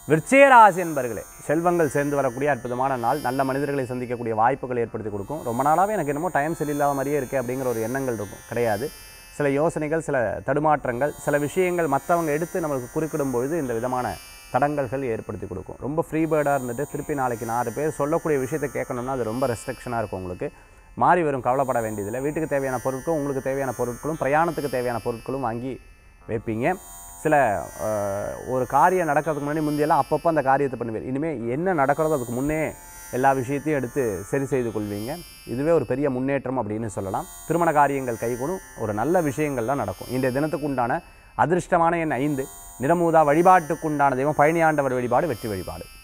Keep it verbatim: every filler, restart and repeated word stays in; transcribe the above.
விருச்சிக ராசி என்பர்களே, செல்வங்கள் சேர்ந்து வரக்கூடிய அற்புதமான நாள். நல்ல மனிதர்களை சந்திக்கக்கூடிய வாய்ப்புகள் ஏற்படுத்தி கொடுக்கும். ரொம்ப நாளாகவே எனக்கு என்னமோ டைம் சரியில்லாத மாதிரியே இருக்கே அப்படிங்கிற ஒரு எண்ணங்கள் இருக்கும், கிடையாது. சில யோசனைகள், சில தடுமாற்றங்கள், சில விஷயங்கள் மற்றவங்க எடுத்து நம்மளுக்கு குறுக்கிடும் பொழுது இந்த விதமான தடங்கல்கள் ஏற்படுத்தி கொடுக்கும். ரொம்ப ஃப்ரீ பேர்டாக இருந்துட்டு திருப்பி நாளைக்கு நாலு பேர் சொல்லக்கூடிய விஷயத்தை கேட்கணும்னா அது ரொம்ப ரெஸ்ட்ரிக்ஷனாக இருக்கும். உங்களுக்கு மாறி வரும், கவலைப்பட வேண்டியதில்லை. வீட்டுக்கு தேவையான பொருட்களும் உங்களுக்கு தேவையான பொருட்களும் பிரயாணத்துக்கு தேவையான பொருட்களும் வாங்கி வைப்பீங்க. சில ஒரு காரியம் நடக்கிறதுக்கு முன்னாடி முந்தையெல்லாம் அப்பப்போ அந்த காரியத்தை பண்ணுவீங்க. இனிமேல் என்ன நடக்கிறதோ அதுக்கு முன்னே எல்லா விஷயத்தையும் எடுத்து சரி செய்து கொள்வீங்க. இதுவே ஒரு பெரிய முன்னேற்றம் அப்படின்னு சொல்லலாம். திருமண காரியங்கள் கைகூடும், ஒரு நல்ல விஷயங்கள்லாம் நடக்கும். இன்றைய தினத்துக்கு உண்டான அதிர்ஷ்டமான எண் ஐந்து. நிறமூதா. வழிபாட்டுக்குண்டான தெய்வம் பழனியாண்டவர் வழிபாடு வெற்றி வழிபாடு.